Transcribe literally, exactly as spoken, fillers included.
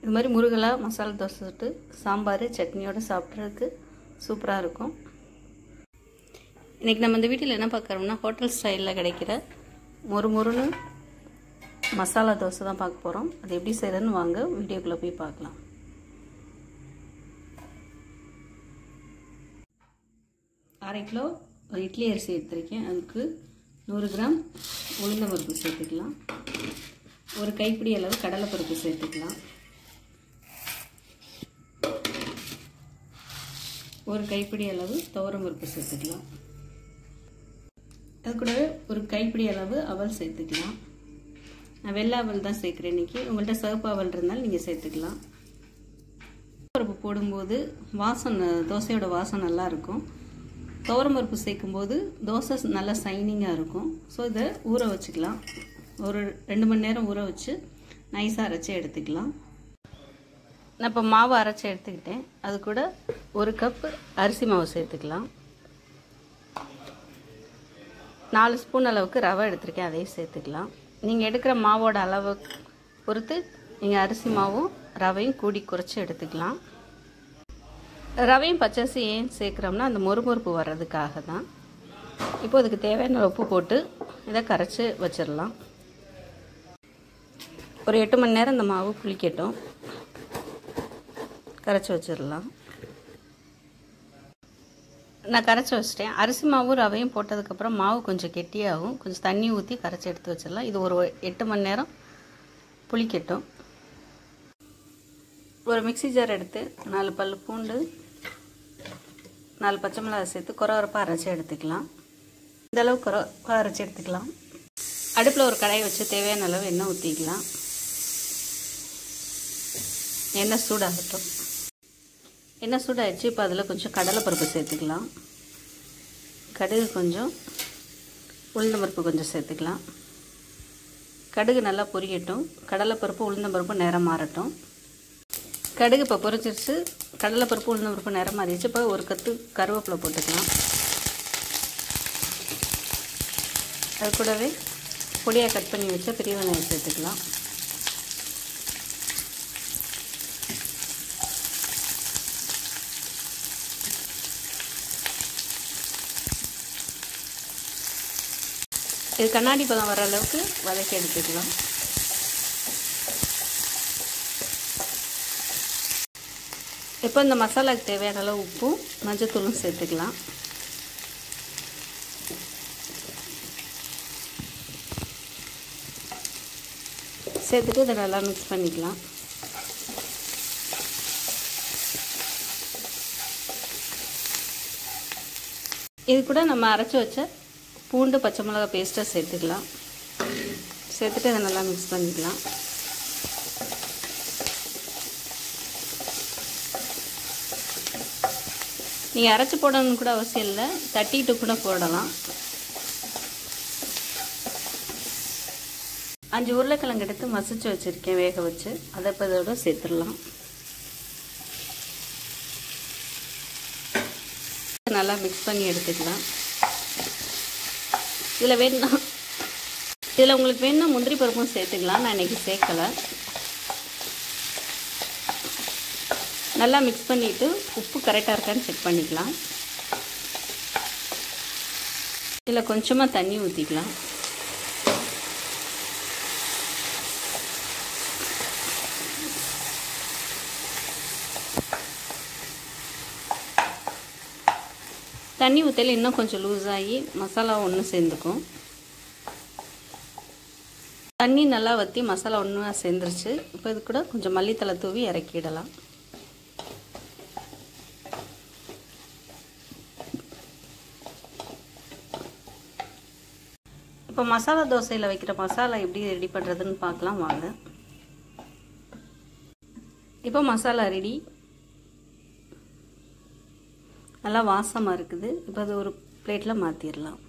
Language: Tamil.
இது மாதிரி முருகலா மசாலா தோசை சுட்டு சாம்பார் சட்னியோடு சாப்பிட்றதுக்கு சூப்பராக இருக்கும். இன்றைக்கி நம்ம இந்த வீட்டில் என்ன பார்க்குறோம்னா ஹோட்டல் ஸ்டைலில் கிடைக்கிற மொறு மொறுன்னு மசாலா தோசை தான் பார்க்க போகிறோம். அது எப்படி செய்கிறதுன்னு வாங்க வீடியோக்குள்ளே போய் பார்க்கலாம். அரை கிலோ இட்லி அரிசி எடுத்திருக்கேன். அதுக்கு நூறு கிராம் உளுந்தம்பருப்பு சேர்த்துக்கலாம். ஒரு கைப்பிடி அளவு கடலைப்பருப்பு சேர்த்துக்கலாம். ஒரு கைப்பிடி அளவு துவரம்பருப்பு சேர்த்துக்கலாம். அது கூடவே ஒரு கைப்பிடி அளவு அவல் சேர்த்துக்கலாம். நான் வெள்ளை அவல் தான் சேர்க்குறேன் இன்றைக்கி. உங்கள்கிட்ட சிவப்பு அவல் இருந்தாலும் நீங்கள் சேர்த்துக்கலாம். பருப்பு போடும்போது வாசனை தோசையோட வாசனை நல்லாயிருக்கும். துவரம்பருப்பு சேர்க்கும்போது தோசை நல்லா சைனிங்காக இருக்கும். ஸோ இதை ஊற வச்சுக்கலாம். ஒரு ரெண்டு மணி நேரம் ஊற வச்சு நைஸாக அரைச்சி எடுத்துக்கலாம். நான் இப்போ மாவு அரைச்சி எடுத்துக்கிட்டேன். அது கூட ஒரு கப்பு அரிசி மாவு சேர்த்துக்கலாம். நாலு ஸ்பூன் அளவுக்கு ரவை எடுத்துருக்கேன், அதையும் சேர்த்துக்கலாம். நீங்கள் எடுக்கிற மாவோட அளவு பொறுத்து நீங்கள் அரிசி மாவும் ரவையும் கூடி குறைச்சி எடுத்துக்கலாம். ரவையும் பச்சரிசி ஏன் சேர்க்குறோம்னா அந்த மொறுமொறுப்பு வர்றதுக்காக தான். இப்போ அதுக்கு தேவையான உப்பு போட்டு இதை கரைச்சி வச்சிடலாம். ஒரு எட்டு மணி நேரம் இந்த மாவு புளிக்கட்டும். கரைச்சி வச்சிடலாம். நான் கரைச்சி வச்சிட்டேன். அரிசி மாவும் ரவையும் போட்டதுக்கப்புறம் மாவு கொஞ்சம் கெட்டியாகும். கொஞ்சம் தண்ணி ஊற்றி கரைச்சி எடுத்து வச்சிடலாம். இது ஒரு எட்டு மணி நேரம் புளிக்கட்டும். ஒரு மிக்சி ஜார் எடுத்து நாலு பல் பூண்டு நாலு பச்சை மிளகாய் சேர்த்து குறவரப்பாக அரைச்சி எடுத்துக்கலாம். இந்த அளவு குறவப்பாக அரைச்சி எடுத்துக்கலாம். அடுப்பில் ஒரு கடாயை வச்சு தேவையான அளவு எண்ணெய் ஊற்றிக்கலாம். எண்ணெய் சூடாகட்டும். எண்ணெய் சூடாகிடுச்சு. இப்போ அதில் கொஞ்சம் கடலைப்பருப்பு சேர்த்துக்கலாம். கடுகு கொஞ்சம், உளுந்தம்பருப்பு கொஞ்சம் சேர்த்துக்கலாம். கடுகு நல்லா பொரியட்டும். கடலைப்பருப்பு உளுந்தம்பருப்பு நிறம் மாறட்டும். கடுகு இப்போ பொரிச்சிருச்சு. கடலைப்பருப்பு உளுந்தம்பருப்பு நிறம் மாறிடுச்சு. இப்போ ஒரு கத்து கருவேப்பிலை போட்டுக்கலாம். அது கூடவே பொடியாக கட் பண்ணி வச்ச பெரிய வெங்காயம் சேர்த்துக்கலாம். இது கண்ணாடி பதம் வர அளவுக்கு வதக்கி எடுத்துக்கலாம். இப்போ இந்த மசாலாவுக்கு தேவையான அளவு உப்பும் மஞ்சத்தூளும் சேர்த்துக்கலாம். சேர்த்துட்டு இதை நல்லா மிக்ஸ் பண்ணிக்கலாம். இது கூட நம்ம அரைச்சி வச்ச பூண்டு பச்சை மிளகாய் பேஸ்ட்டை சேர்த்துக்கலாம். சேர்த்துட்டு இதை நல்லா மிக்ஸ் பண்ணிக்கலாம். நீங்கள் அரைச்சி போடணும்னு கூட அவசியம் இல்லை, தட்டிட்டு கூட போடலாம். அஞ்சு உருளைக்கிழங்கு எடுத்து மசிச்சு வச்சுருக்கேன் வேக வச்சு. அதை இப்போ இதோட சேர்த்துடலாம். நல்லா மிக்ஸ் பண்ணி எடுத்துக்கலாம். இதில் வேணும்னா இதில் உங்களுக்கு வேணும்னா முந்திரி பருப்பும் சேர்த்துக்கலாம். நான் இன்றைக்கி சேர்க்கலை. நல்லா மிக்ஸ் பண்ணிவிட்டு உப்பு கரெக்டாக இருக்கான்னு செக் பண்ணிக்கலாம். இதில் கொஞ்சமாக தண்ணி ஊற்றிக்கலாம். தண்ணி ஊற்றல இன்னும் கொஞ்சம் லூஸ் ஆகி மசாலா ஒன்று சேர்ந்துக்கும். தண்ணி நல்லா வற்றி மசாலா ஒன்றா சேர்ந்துருச்சு. இப்போ இது கூட கொஞ்சம் மல்லித்தலை தூவி இறக்கிடலாம். இப்போ மசாலா தோசையில் வைக்கிற மசாலா எப்படி ரெடி பண்ணுறதுன்னு பார்க்கலாம் வாங்க. இப்போ மசாலா ரெடி. நல்லா வாசமாக இருக்குது. இப்போ அது ஒரு பிளேட்டில் மாற்றிடலாம்.